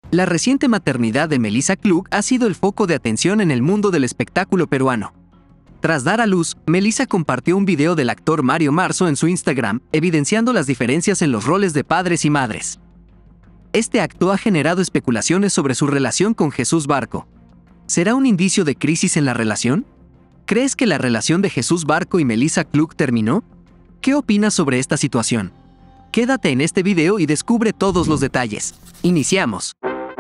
La reciente maternidad de Melissa Klug ha sido el foco de atención en el mundo del espectáculo peruano. Tras dar a luz, Melissa compartió un video del actor Mario Marzo en su Instagram, evidenciando las diferencias en los roles de padres y madres. Este acto ha generado especulaciones sobre su relación con Jesús Barco. ¿Será un indicio de crisis en la relación? ¿Crees que la relación de Jesús Barco y Melissa Klug terminó? ¿Qué opinas sobre esta situación? Quédate en este video y descubre todos los detalles. Iniciamos.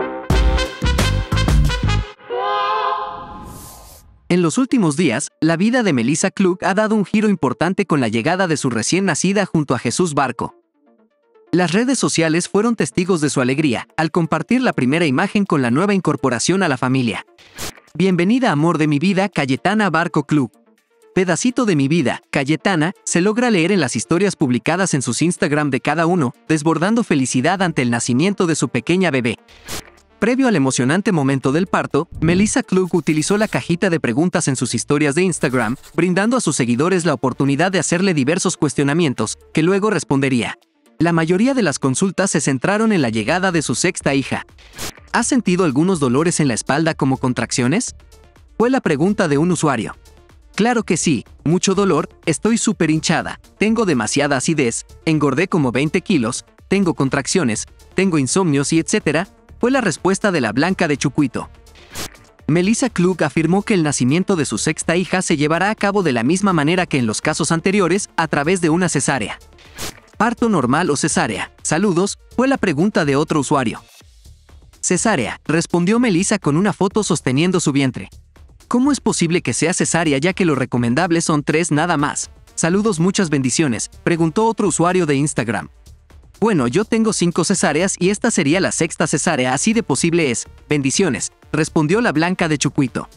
En los últimos días, la vida de Melissa Klug ha dado un giro importante con la llegada de su recién nacida junto a Jesús Barco. Las redes sociales fueron testigos de su alegría al compartir la primera imagen con la nueva incorporación a la familia. Bienvenida, amor de mi vida, Cayetana Barco Klug. Pedacito de mi vida, Cayetana, se logra leer en las historias publicadas en sus Instagram de cada uno, desbordando felicidad ante el nacimiento de su pequeña bebé. Previo al emocionante momento del parto, Melissa Klug utilizó la cajita de preguntas en sus historias de Instagram, brindando a sus seguidores la oportunidad de hacerle diversos cuestionamientos, que luego respondería. La mayoría de las consultas se centraron en la llegada de su sexta hija. ¿Has sentido algunos dolores en la espalda como contracciones? Fue la pregunta de un usuario. Claro que sí, mucho dolor, estoy súper hinchada, tengo demasiada acidez, engordé como 20 kilos, tengo contracciones, tengo insomnios y etc., fue la respuesta de la Blanca de Chucuito. Melissa Klug afirmó que el nacimiento de su sexta hija se llevará a cabo de la misma manera que en los casos anteriores, a través de una cesárea. ¿Parto normal o cesárea? Saludos, fue la pregunta de otro usuario. Cesárea, respondió Melissa con una foto sosteniendo su vientre. ¿Cómo es posible que sea cesárea ya que lo recomendable son 3 nada más? Saludos, muchas bendiciones, preguntó otro usuario de Instagram. Bueno, yo tengo 5 cesáreas y esta sería la sexta cesárea, así de posible es. Bendiciones, respondió la Blanca de Chucuito.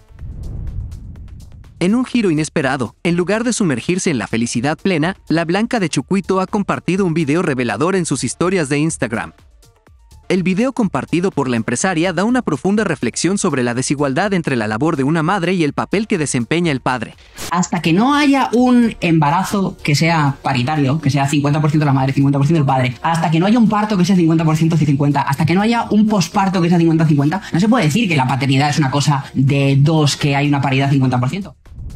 En un giro inesperado, en lugar de sumergirse en la felicidad plena, la Blanca de Chucuito ha compartido un video revelador en sus historias de Instagram. El video compartido por la empresaria da una profunda reflexión sobre la desigualdad entre la labor de una madre y el papel que desempeña el padre. Hasta que no haya un embarazo que sea paritario, que sea 50% la madre, 50% el padre, hasta que no haya un parto que sea 50% y 50%, hasta que no haya un posparto que sea 50-50, no se puede decir que la paternidad es una cosa de dos, que hay una paridad 50%.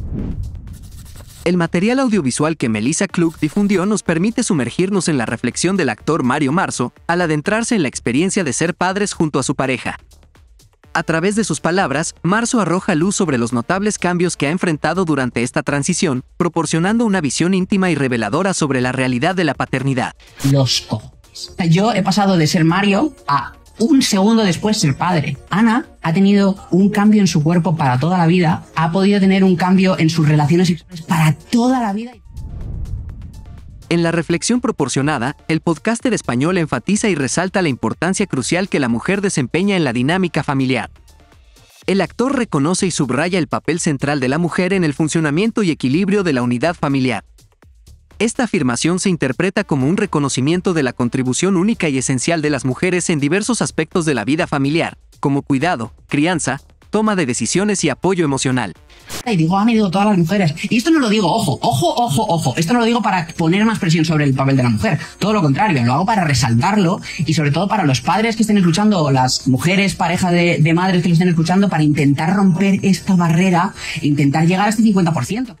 El material audiovisual que Melissa Klug difundió nos permite sumergirnos en la reflexión del actor Mario Marzo al adentrarse en la experiencia de ser padres junto a su pareja. A través de sus palabras, Marzo arroja luz sobre los notables cambios que ha enfrentado durante esta transición, proporcionando una visión íntima y reveladora sobre la realidad de la paternidad. Los cojones. Yo he pasado de ser Mario a un segundo después ser padre. Ana ha tenido un cambio en su cuerpo para toda la vida, ha podido tener un cambio en sus relaciones sexuales para toda la vida. En la reflexión proporcionada, el podcaster español enfatiza y resalta la importancia crucial que la mujer desempeña en la dinámica familiar. El actor reconoce y subraya el papel central de la mujer en el funcionamiento y equilibrio de la unidad familiar. Esta afirmación se interpreta como un reconocimiento de la contribución única y esencial de las mujeres en diversos aspectos de la vida familiar, como cuidado, crianza, toma de decisiones y apoyo emocional. Y digo, han ido todas las mujeres. Y esto no lo digo, ojo. Esto no lo digo para poner más presión sobre el papel de la mujer. Todo lo contrario, lo hago para resaltarlo y sobre todo para los padres que estén escuchando o las mujeres, pareja de madres que lo estén escuchando, para intentar romper esta barrera e intentar llegar a este 50%.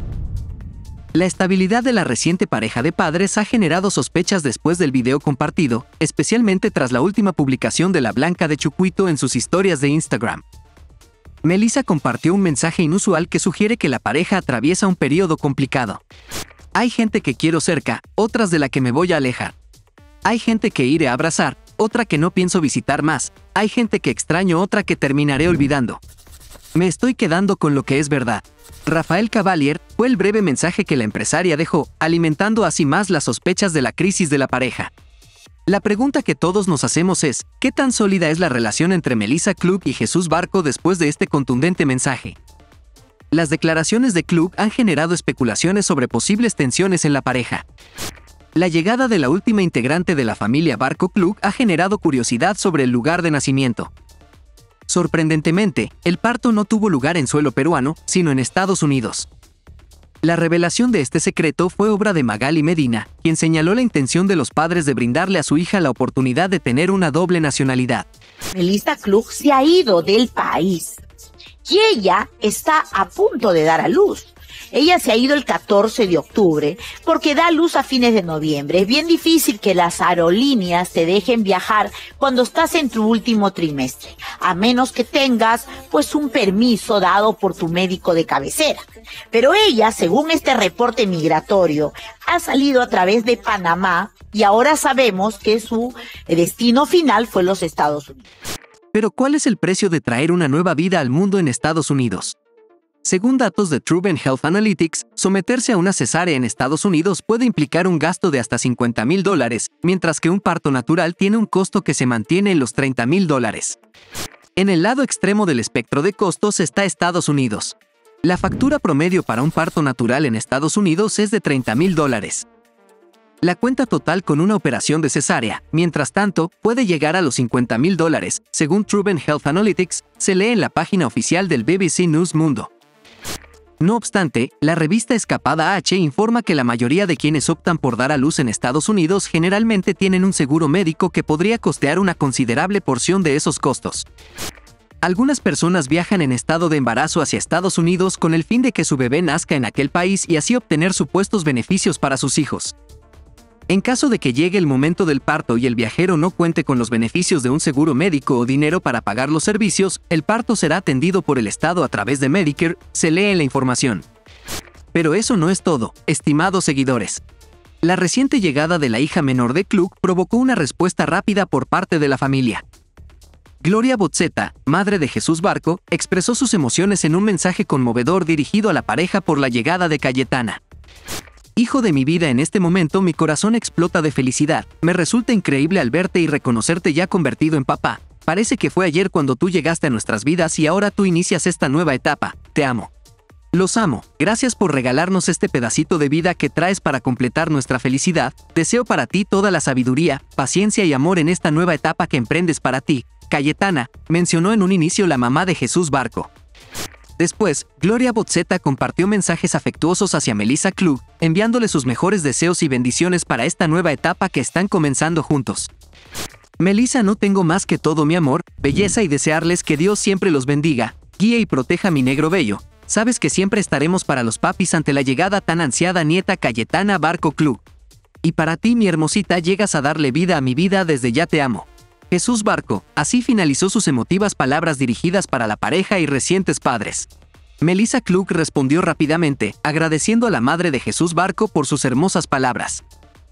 La estabilidad de la reciente pareja de padres ha generado sospechas después del video compartido, especialmente tras la última publicación de la Blanca de Chucuito en sus historias de Instagram. Melissa compartió un mensaje inusual que sugiere que la pareja atraviesa un periodo complicado. Hay gente que quiero cerca, otras de la que me voy a alejar. Hay gente que iré a abrazar, otra que no pienso visitar más. Hay gente que extraño, otra que terminaré olvidando. Me estoy quedando con lo que es verdad. Rafael Cavalier fue el breve mensaje que la empresaria dejó, alimentando así más las sospechas de la crisis de la pareja. La pregunta que todos nos hacemos es, ¿qué tan sólida es la relación entre Melissa Klug y Jesús Barco después de este contundente mensaje? Las declaraciones de Klug han generado especulaciones sobre posibles tensiones en la pareja. La llegada de la última integrante de la familia Barco Klug ha generado curiosidad sobre el lugar de nacimiento. Sorprendentemente, el parto no tuvo lugar en suelo peruano, sino en Estados Unidos. La revelación de este secreto fue obra de Magali Medina, quien señaló la intención de los padres de brindarle a su hija la oportunidad de tener una doble nacionalidad. Melissa Klug se ha ido del país y ella está a punto de dar a luz. Ella se ha ido el 14 de octubre porque da a luz a fines de noviembre. Es bien difícil que las aerolíneas te dejen viajar cuando estás en tu último trimestre, a menos que tengas pues un permiso dado por tu médico de cabecera. Pero ella, según este reporte migratorio, ha salido a través de Panamá y ahora sabemos que su destino final fue los Estados Unidos. Pero ¿cuál es el precio de traer una nueva vida al mundo en Estados Unidos? Según datos de Truven Health Analytics, someterse a una cesárea en Estados Unidos puede implicar un gasto de hasta $50,000, mientras que un parto natural tiene un costo que se mantiene en los $30,000. En el lado extremo del espectro de costos está Estados Unidos. La factura promedio para un parto natural en Estados Unidos es de $30,000. La cuenta total con una operación de cesárea, mientras tanto, puede llegar a los $50,000, según Truven Health Analytics, se lee en la página oficial del BBC News Mundo. No obstante, la revista Escapada H informa que la mayoría de quienes optan por dar a luz en Estados Unidos generalmente tienen un seguro médico que podría costear una considerable porción de esos costos. Algunas personas viajan en estado de embarazo hacia Estados Unidos con el fin de que su bebé nazca en aquel país y así obtener supuestos beneficios para sus hijos. En caso de que llegue el momento del parto y el viajero no cuente con los beneficios de un seguro médico o dinero para pagar los servicios, el parto será atendido por el Estado a través de Medicare, se lee en la información. Pero eso no es todo, estimados seguidores. La reciente llegada de la hija menor de Klug provocó una respuesta rápida por parte de la familia. Gloria Botzeta, madre de Jesús Barco, expresó sus emociones en un mensaje conmovedor dirigido a la pareja por la llegada de Cayetana. Hijo de mi vida, en este momento mi corazón explota de felicidad. Me resulta increíble al verte y reconocerte ya convertido en papá. Parece que fue ayer cuando tú llegaste a nuestras vidas y ahora tú inicias esta nueva etapa. Te amo. Los amo. Gracias por regalarnos este pedacito de vida que traes para completar nuestra felicidad. Deseo para ti toda la sabiduría, paciencia y amor en esta nueva etapa que emprendes para ti. Cayetana, mencionó en un inicio la mamá de Jesús Barco. Después, Gloria Botzeta compartió mensajes afectuosos hacia Melissa Klug, enviándole sus mejores deseos y bendiciones para esta nueva etapa que están comenzando juntos. Melissa, no tengo más que todo mi amor, belleza y desearles que Dios siempre los bendiga, guíe y proteja mi negro bello. Sabes que siempre estaremos para los papis ante la llegada tan ansiada nieta Cayetana Barco Klug. Y para ti, mi hermosita, llegas a darle vida a mi vida, desde ya te amo. Jesús Barco, así finalizó sus emotivas palabras dirigidas para la pareja y recientes padres. Melissa Klug respondió rápidamente, agradeciendo a la madre de Jesús Barco por sus hermosas palabras.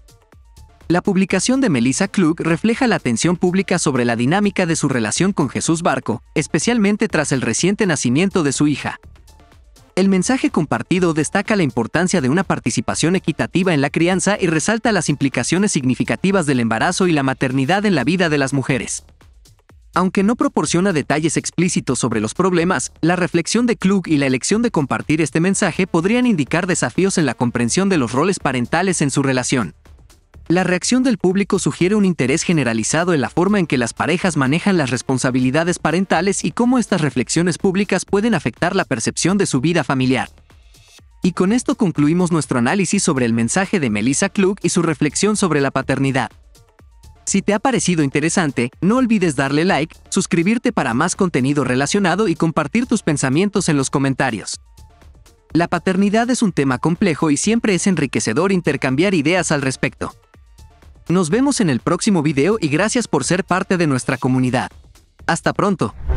La publicación de Melissa Klug refleja la atención pública sobre la dinámica de su relación con Jesús Barco, especialmente tras el reciente nacimiento de su hija. El mensaje compartido destaca la importancia de una participación equitativa en la crianza y resalta las implicaciones significativas del embarazo y la maternidad en la vida de las mujeres. Aunque no proporciona detalles explícitos sobre los problemas, la reflexión de Klug y la elección de compartir este mensaje podrían indicar desafíos en la comprensión de los roles parentales en su relación. La reacción del público sugiere un interés generalizado en la forma en que las parejas manejan las responsabilidades parentales y cómo estas reflexiones públicas pueden afectar la percepción de su vida familiar. Y con esto concluimos nuestro análisis sobre el mensaje de Melissa Klug y su reflexión sobre la paternidad. Si te ha parecido interesante, no olvides darle like, suscribirte para más contenido relacionado y compartir tus pensamientos en los comentarios. La paternidad es un tema complejo y siempre es enriquecedor intercambiar ideas al respecto. Nos vemos en el próximo video y gracias por ser parte de nuestra comunidad. Hasta pronto.